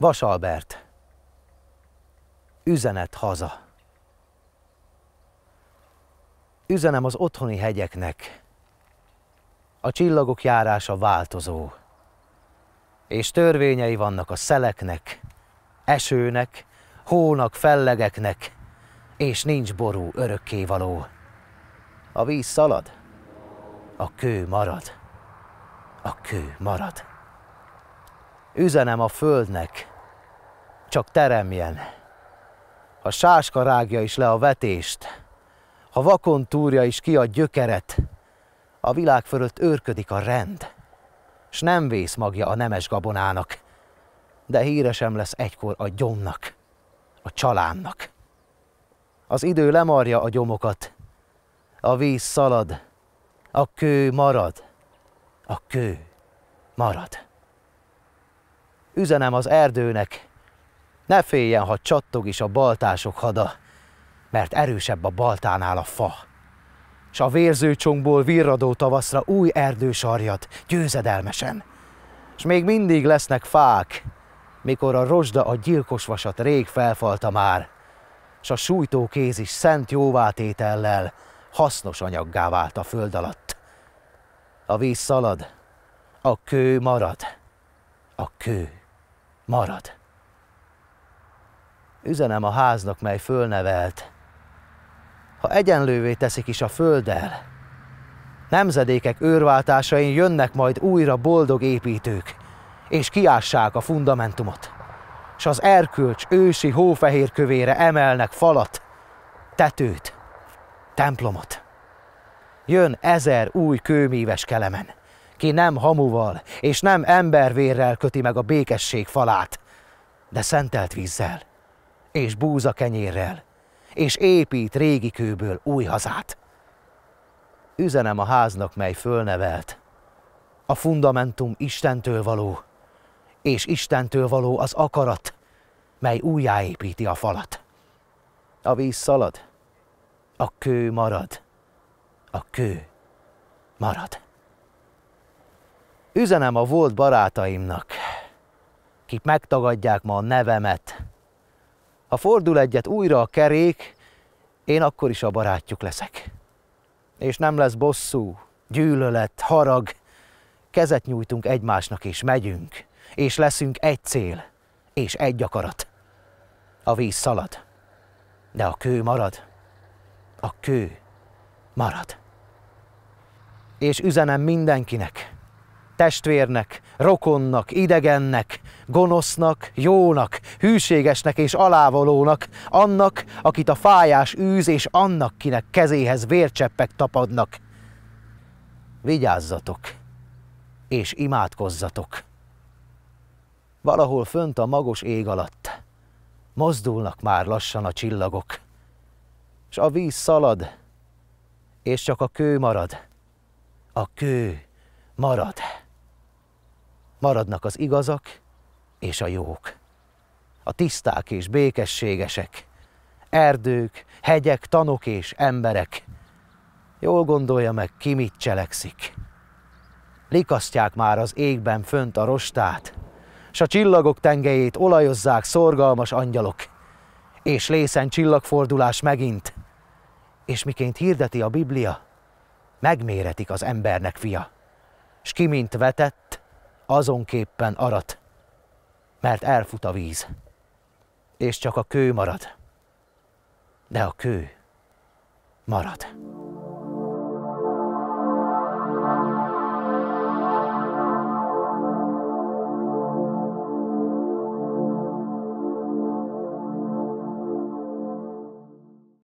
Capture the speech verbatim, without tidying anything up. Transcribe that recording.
Vasalbert. Üzenet haza. Üzenem az otthoni hegyeknek, a csillagok járása változó, és törvényei vannak a szeleknek, esőnek, hónak, fellegeknek, és nincs ború örökkévaló. A víz szalad, a kő marad, a kő marad. Üzenem a földnek, csak teremjen. Ha sáska rágja is le a vetést, ha vakon túrja is ki a gyökeret, a világ fölött őrködik a rend, s nem vész magja a nemes gabonának, de híre sem lesz egykor a gyomnak, a csalánnak. Az idő lemarja a gyomokat, a víz szalad, a kő marad, a kő marad. Üzenem az erdőnek, ne féljen, ha csattog is a baltások hada, mert erősebb a baltánál a fa, s a vérző csongból virradó tavaszra új erdő sarjad győzedelmesen. S még mindig lesznek fák, mikor a rozsda a gyilkos vasat rég felfalta már, s a sújtó kéz is szent jóvátétellel hasznos anyaggá vált a föld alatt. A víz szalad, a kő marad, a kő marad. Üzenem a háznak, mely fölnevelt, ha egyenlővé teszik is a földdel, nemzedékek őrváltásain jönnek majd újra boldog építők, és kiássák a fundamentumot, s az erkölcs ősi hófehér kövére emelnek falat, tetőt, templomot. Jön ezer új kőmíves kelemen, ki nem hamuval és nem embervérrel köti meg a békesség falát, de szentelt vízzel és búzakenyérrel, és épít régi kőből új hazát. Üzenem a háznak, mely fölnevelt, a fundamentum Istentől való, és Istentől való az akarat, mely újjáépíti a falat. A víz szalad, a kő marad, a kő marad. Üzenem a volt barátaimnak, kik megtagadják ma a nevemet. Ha fordul egyet újra a kerék, én akkor is a barátjuk leszek. És nem lesz bosszú, gyűlölet, harag, kezet nyújtunk egymásnak és megyünk, és leszünk egy cél, és egy akarat. A víz szalad, de a kő marad, a kő marad. És üzenem mindenkinek, testvérnek, rokonnak, idegennek, gonosznak, jónak, hűségesnek és alávalónak, annak, akit a fájás űz, és annak, kinek kezéhez vércseppek tapadnak. Vigyázzatok, és imádkozzatok. Valahol fönt a magos ég alatt mozdulnak már lassan a csillagok, s a víz szalad, és csak a kő marad, a kő marad. Maradnak az igazak és a jók, a tiszták és békességesek, erdők, hegyek, tanok és emberek. Jól gondolja meg, ki mit cselekszik. Likasztják már az égben fönt a rostát, s a csillagok tengelyét olajozzák szorgalmas angyalok, és lészen csillagfordulás megint, és miként hirdeti a Biblia, megméretik az embernek fia, s ki mint vetett, azonképpen arat, mert elfut a víz, és csak a kő marad, de a kő marad.